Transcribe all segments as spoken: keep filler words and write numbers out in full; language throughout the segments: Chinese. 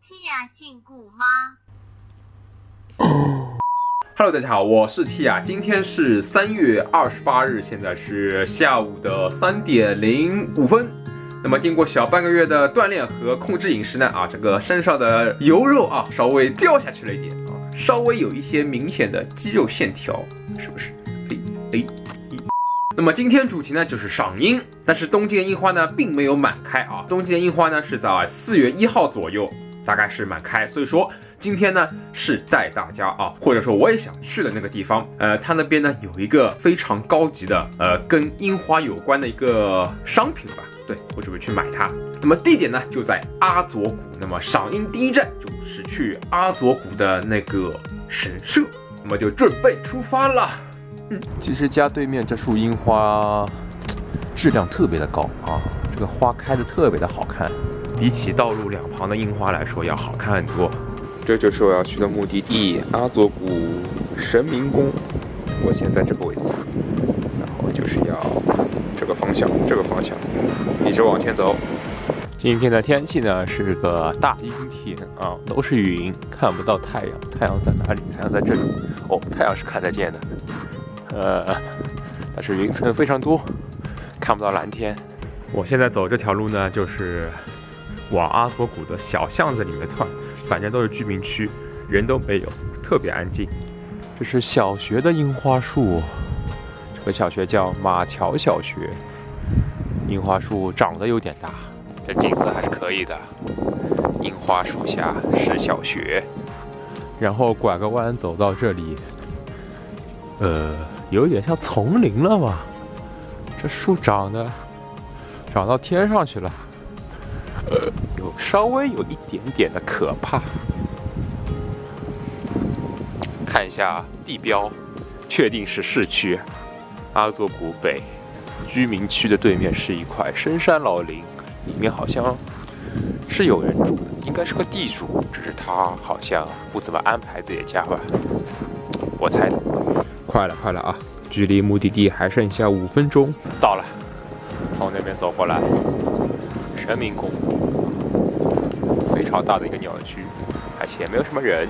Tia 姓顾吗 ？Hello， 大家好，我是 Tia， 今天是三月二十八日，现在是下午的三点零五分。那么经过小半个月的锻炼和控制饮食呢，啊，这个身上的油肉啊稍微掉下去了一点啊，稍微有一些明显的肌肉线条，是不是？哎哎。那么今天主题呢就是赏樱，但是东京的樱花呢并没有满开啊，东京的樱花呢是在四月一号左右，大概是满开，所以说今天呢是带大家啊，或者说我也想去的那个地方，呃，它那边呢有一个非常高级的呃跟樱花有关的一个商品吧，对，我准备去买它。那么地点呢就在阿佐谷，那么赏樱第一站就是去阿佐谷的那个神社，那么就准备出发了。 嗯，其实家对面这束樱花质量特别的高啊，这个花开的特别的好看， 比起道路两旁的樱花来说要好看很多。 这就是我要去的目的地阿佐谷神明宫，我现在这个位置，然后就是要这个方向，这个方向一直往前走。今天的天气呢是个大阴天啊，都是云，看不到太阳。太阳在哪里？太阳在这里。哦，太阳是看得见的。呃，但是云层非常多，看不到蓝天。 我现在走这条路呢，就是往阿佐谷的小巷子里面窜，反正都是居民区，人都没有，特别安静。 这是小学的樱花树，这个小学叫马桥小学，樱花树长得有点大，这景色还是可以的。樱花树下是小学，然后拐个弯走到这里，呃。有点像丛林了吧？这树长得长到天上去了，呃，有稍微有一点点的可怕。看一下地标，确定是市区，阿佐谷北居民区的对面是一块深山老林，里面好像是有人住的，应该是个地主，只是他好像不怎么安排自己的家吧，我猜的。快了，快了啊！距离目的地还剩下五分钟，到了。从那边走过来，神明宫，非常大的一个鸟居，而且没有什么人。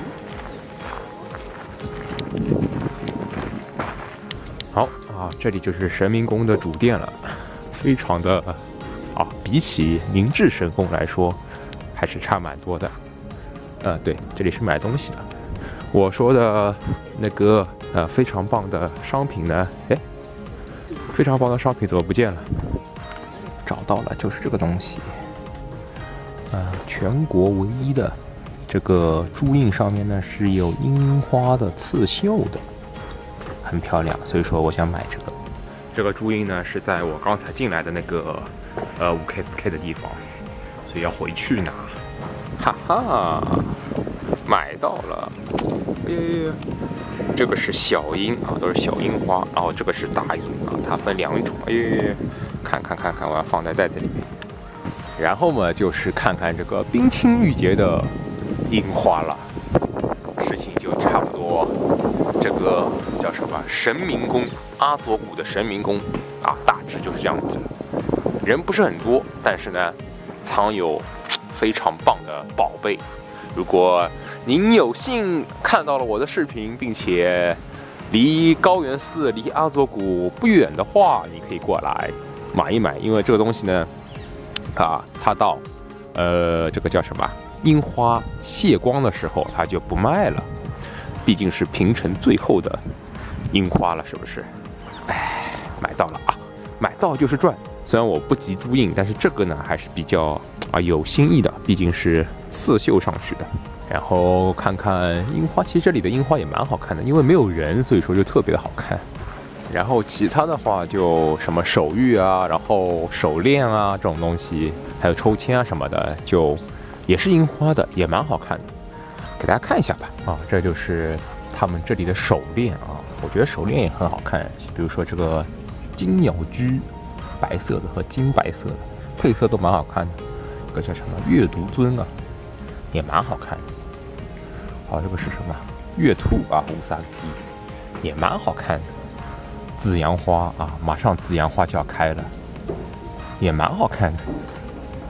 好啊，这里就是神明宫的主殿了，非常的啊，比起明治神宫来说，还是差蛮多的。呃，对，这里是买东西的。我说的那个呃非常棒的商品呢？哎，非常棒的商品怎么不见了？找到了，就是这个东西。呃，全国唯一的这个珠印上面呢是有樱花的刺绣的，很漂亮，所以说我想买这个。 这个珠印呢是在我刚才进来的那个呃五 K 四 K 的地方，所以要回去拿。 哈哈。买到了，哎呀，这个是小樱啊，都是小樱花，然后这个是大樱啊，它分两种。哎呀，看看看看，我要放在袋子里面。然后嘛，就是看看这个冰清玉洁的樱花了，事情就差不多。这个叫什么？神明宫，阿佐谷的神明宫啊，大致就是这样子。人不是很多，但是呢，藏有非常棒的宝贝。如果您有幸看到了我的视频，并且离高原寺、离阿佐谷不远的话，你可以过来买一买，因为这个东西呢，啊，它到呃这个叫什么樱花谢光的时候，它就不卖了，毕竟是平成最后的樱花了，是不是？哎，买到了啊，买到就是赚。虽然我不及珠印，但是这个呢还是比较啊有新意的，毕竟是刺绣上去的。然后看看樱花，其实这里的樱花也蛮好看的，因为没有人，所以说就特别的好看。然后其他的话就什么手玉啊，然后手链啊这种东西，还有抽签啊什么的，就也是樱花的，也蛮好看的，给大家看一下吧。啊，这就是他们这里的手链啊，我觉得手链也很好看，比如说这个金鸟居，白色的和金白色的配色都蛮好看的。这个叫什么阅读尊啊，也蛮好看的。好，这个是什么月兔啊，乌萨基也蛮好看的。紫阳花啊，马上紫阳花就要开了，也蛮好看的。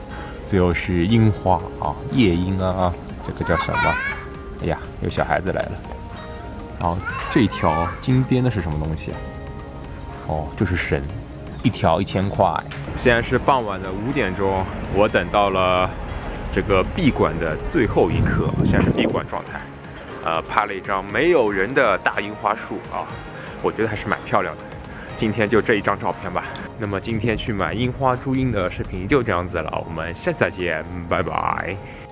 最后是樱花啊，夜樱啊，这个叫什么？哎呀，有小孩子来了。然后这条金边的是什么东西啊？哦，就是绳，一条一千块。现在是傍晚的五点钟，我等到了这个闭馆的最后一刻，现在是闭馆状态。呃，拍了一张没有人的大樱花树啊，我觉得还是蛮漂亮的。今天就这一张照片吧。那么今天去买樱花注音的视频就这样子了，我们下次再见，拜拜。